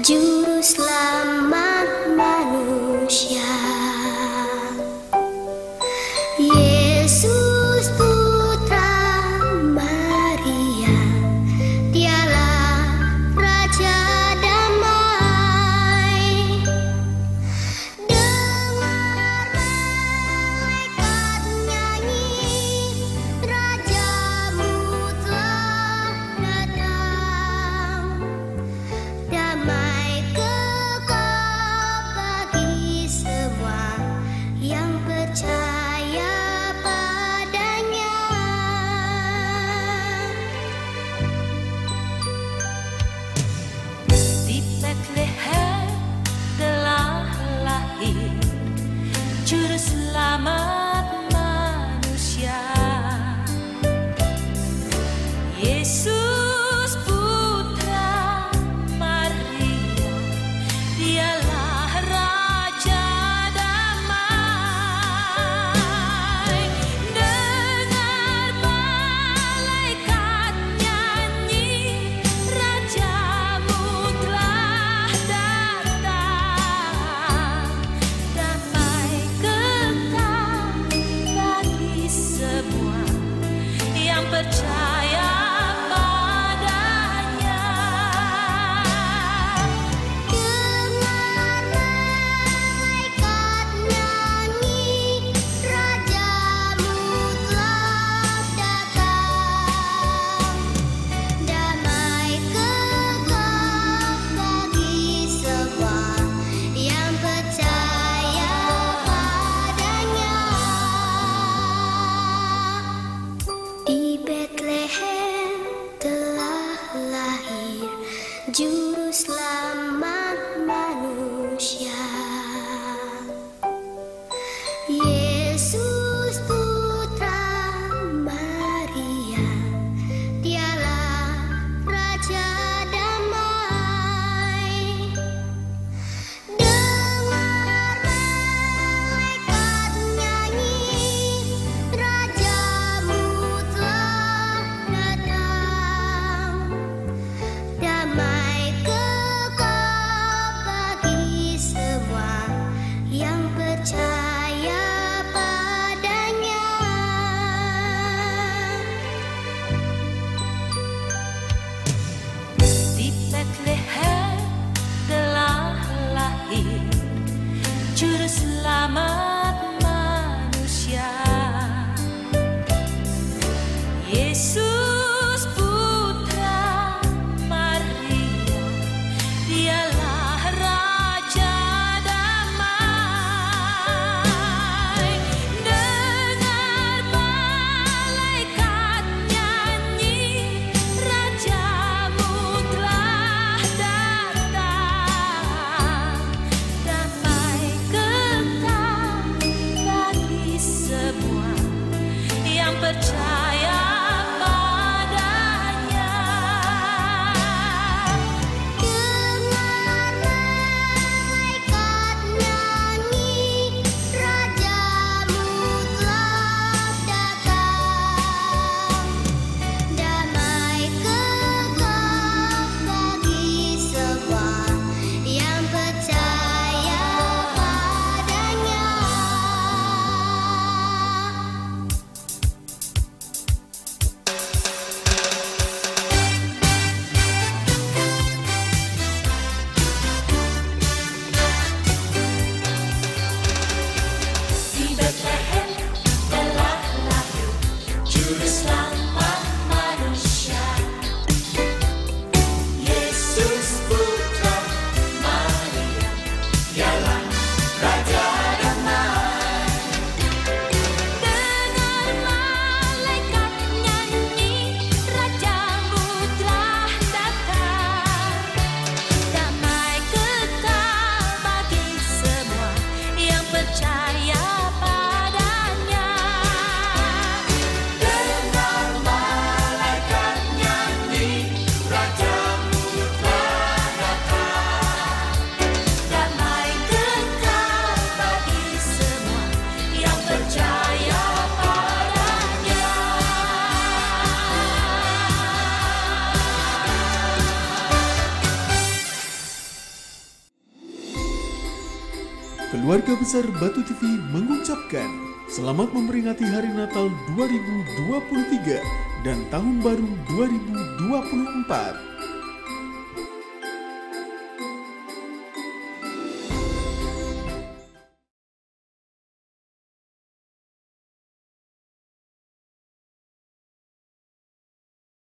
Juru selamat manusia, Yesus Putra Maria, Dialah Raja damai. Dengar malaikat nyanyi, Rajamu telah datang. Damai kekal bagi semua yang percaya padanya. Di Betlehem telah lahir Juru Selamat manusia, Yesus Putra Maria, Dialah Raja damai. Dengar malaikat nyanyi, Rajamu telah datang. Damai kekal bagi semua yang percaya padanya. Dengar malaikat nyanyi, Rajamu telah datang. Damai kekal bagi semua yang percaya padanya. Di Betlehem telah lahir Juru Selamat manusia, Yesus Putra Maria, Dialah Raja damai. Dengar malaikat nyanyi, Rajamu telah datang. Damai kekal Keluarga besar Batu TV mengucapkan selamat memperingati Hari Natal 2023 dan Tahun Baru 2024.